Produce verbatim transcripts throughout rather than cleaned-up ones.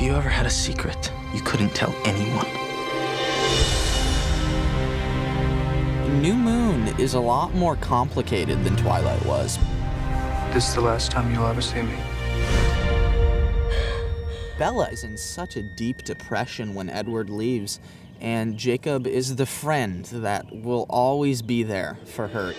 you ever had a secret you couldn't tell anyone? New Moon is a lot more complicated than Twilight was. This is the last time you'll ever see me. Bella is in such a deep depression when Edward leaves, and Jacob is the friend that will always be there for her.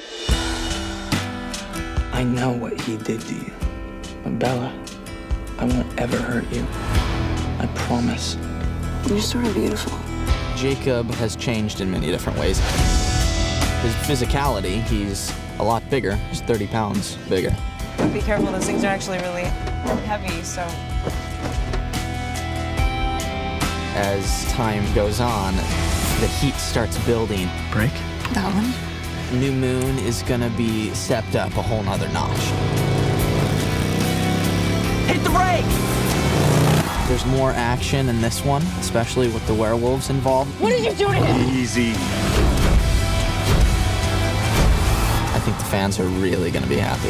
I know what he did to you, but Bella, I won't ever hurt you. I promise. You're sort of beautiful. Jacob has changed in many different ways. His physicality, he's a lot bigger. He's thirty pounds bigger. Be careful, those things are actually really heavy, so. As time goes on, the heat starts building. Break? That one? New Moon is gonna be stepped up a whole nother notch. Hit the brake! There's more action in this one, especially with the werewolves involved. What did you do to him? Easy. I think the fans are really gonna be happy.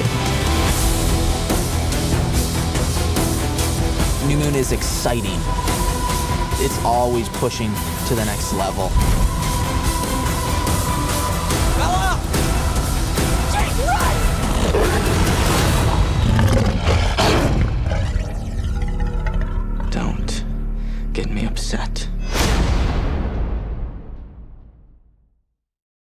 New Moon is exciting. It's always pushing to the next level. Bella! Jake, run! Don't get me upset.